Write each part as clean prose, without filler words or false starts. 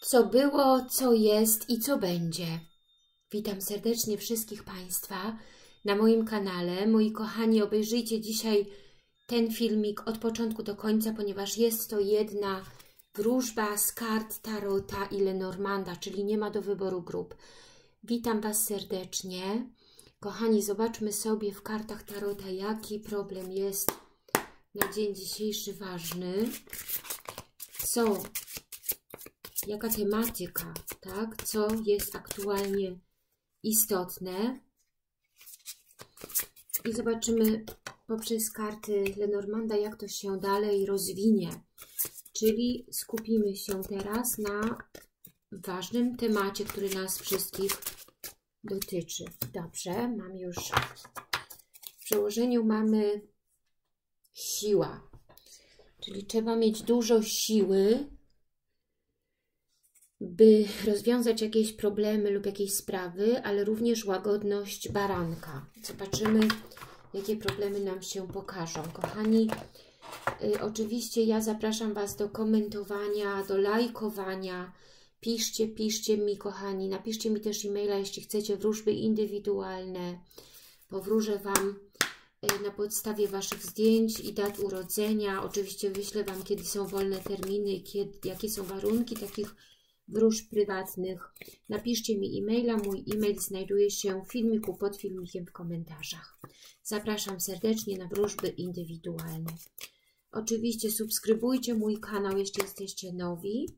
Co było, co jest i co będzie. Witam serdecznie wszystkich Państwa na moim kanale. Moi kochani, obejrzyjcie dzisiaj ten filmik od początku do końca, ponieważ jest to jedna wróżba z kart Tarota i Lenormanda, czyli nie ma do wyboru grup. Witam Was serdecznie. Kochani, zobaczmy sobie w kartach Tarota, jaki problem jest na dzień dzisiejszy ważny. Jaka tematyka, tak? Co jest aktualnie istotne. I zobaczymy poprzez karty Lenormanda, jak to się dalej rozwinie. Czyli skupimy się teraz na ważnym temacie, który nas wszystkich dotyczy. Dobrze, mam już w przełożeniu mamy siła. Czyli trzeba mieć dużo siły, by rozwiązać jakieś problemy lub jakieś sprawy, ale również łagodność baranka. Zobaczymy, jakie problemy nam się pokażą. Kochani, oczywiście ja zapraszam Was do komentowania, do lajkowania. Piszcie mi, kochani. Napiszcie mi też e-maila, jeśli chcecie wróżby indywidualne. Powróżę Wam na podstawie Waszych zdjęć i dat urodzenia. Oczywiście wyślę Wam, kiedy są wolne terminy, jakie są warunki takich wróżb prywatnych. Napiszcie mi e-maila. Mój e-mail znajduje się w filmiku, pod filmikiem, w komentarzach. Zapraszam serdecznie na wróżby indywidualne. Oczywiście subskrybujcie mój kanał, jeśli jesteście nowi,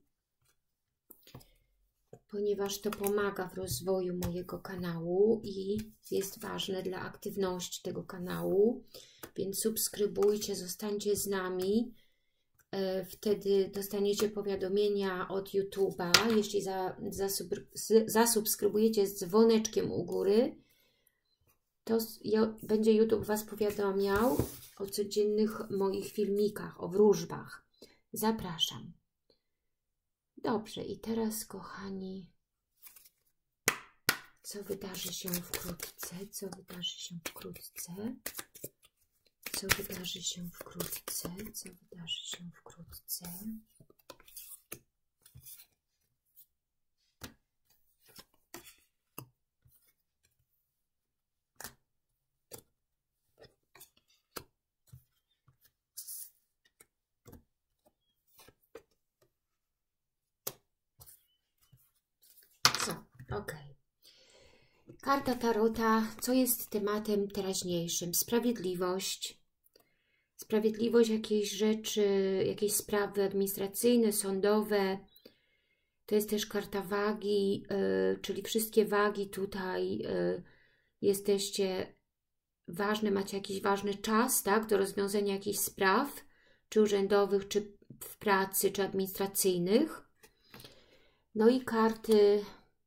ponieważ to pomaga w rozwoju mojego kanału i jest ważne dla aktywności tego kanału. Więc subskrybujcie, zostańcie z nami. Wtedy dostaniecie powiadomienia od YouTube'a. Jeśli zasubskrybujecie z dzwoneczkiem u góry, to będzie YouTube Was powiadamiał o codziennych moich filmikach, o wróżbach. Zapraszam. Dobrze, i teraz, kochani, co wydarzy się wkrótce? Co wydarzy się wkrótce? Co wydarzy się wkrótce? Co wydarzy się wkrótce? Ok. Karta Tarota. Co jest tematem teraźniejszym? Sprawiedliwość. Sprawiedliwość jakiejś rzeczy, jakieś sprawy administracyjne, sądowe. To jest też karta wagi, czyli wszystkie wagi tutaj jesteście ważne, macie jakiś ważny czas, tak, do rozwiązania jakichś spraw, czy urzędowych, czy w pracy, czy administracyjnych. No i karty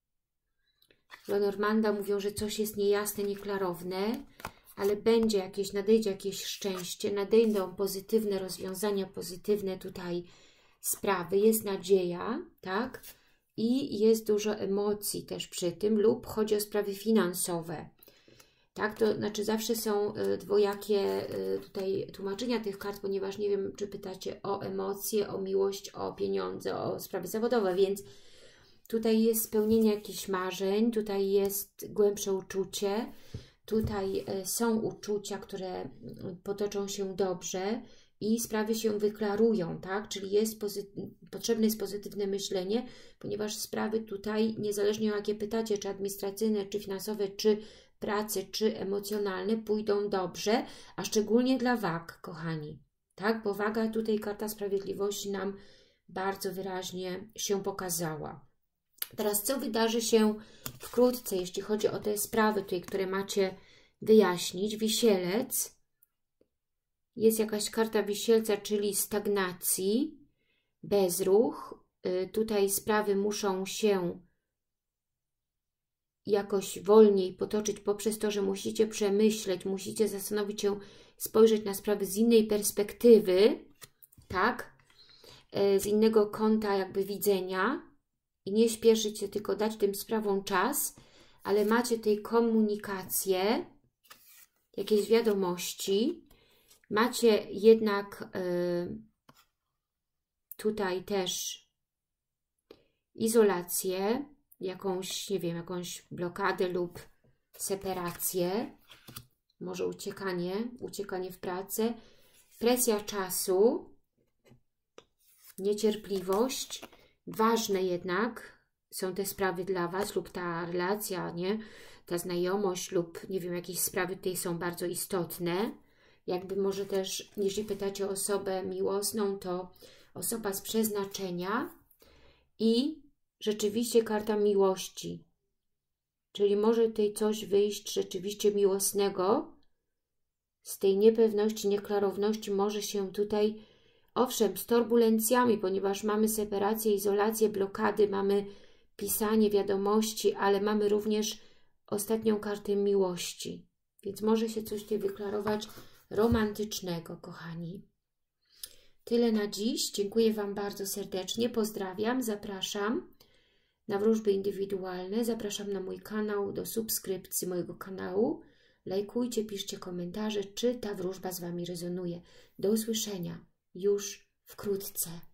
Lenormanda mówią, że coś jest niejasne, nieklarowne, ale nadejdzie jakieś szczęście, nadejdą pozytywne rozwiązania, pozytywne tutaj sprawy, jest nadzieja, tak? I jest dużo emocji też przy tym, lub chodzi o sprawy finansowe. Tak, to znaczy zawsze są dwojakie tutaj tłumaczenia tych kart, ponieważ nie wiem, czy pytacie o emocje, o miłość, o pieniądze, o sprawy zawodowe, więc tutaj jest spełnienie jakichś marzeń, tutaj jest głębsze uczucie, tutaj są uczucia, które potoczą się dobrze i sprawy się wyklarują, tak? Czyli potrzebne jest pozytywne myślenie, ponieważ sprawy tutaj, niezależnie o jakie pytacie, czy administracyjne, czy finansowe, czy pracy, czy emocjonalne, pójdą dobrze, a szczególnie dla wag, kochani, tak? Bo waga tutaj, karta sprawiedliwości nam bardzo wyraźnie się pokazała. Teraz co wydarzy się wkrótce, jeśli chodzi o te sprawy tutaj, które macie wyjaśnić? Wisielec. Jest jakaś karta wisielca, czyli stagnacji, bezruch. Tutaj sprawy muszą się jakoś wolniej potoczyć poprzez to, że musicie przemyśleć, musicie zastanowić się, spojrzeć na sprawy z innej perspektywy, tak? Z innego kąta jakby widzenia. I nie śpieszyć się, tylko dać tym sprawom czas, ale macie tej komunikację, jakieś wiadomości, macie jednak tutaj też izolację, jakąś, nie wiem, jakąś blokadę lub separację, może uciekanie w pracę, presja czasu, niecierpliwość. Ważne jednak są te sprawy dla Was lub ta relacja, nie? Ta znajomość lub, nie wiem, jakieś sprawy tutaj są bardzo istotne. Jakby może też, jeśli pytacie o osobę miłosną, to osoba z przeznaczenia i rzeczywiście karta miłości. Czyli może tutaj coś wyjść rzeczywiście miłosnego. Z tej niepewności, nieklarowności może się tutaj, owszem, z turbulencjami, ponieważ mamy separację, izolację, blokady, mamy pisanie wiadomości, ale mamy również ostatnią kartę miłości. Więc może się coś tutaj wyklarować romantycznego, kochani. Tyle na dziś. Dziękuję Wam bardzo serdecznie. Pozdrawiam, zapraszam na wróżby indywidualne. Zapraszam na mój kanał, do subskrypcji mojego kanału. Lajkujcie, piszcie komentarze, czy ta wróżba z Wami rezonuje. Do usłyszenia już wkrótce.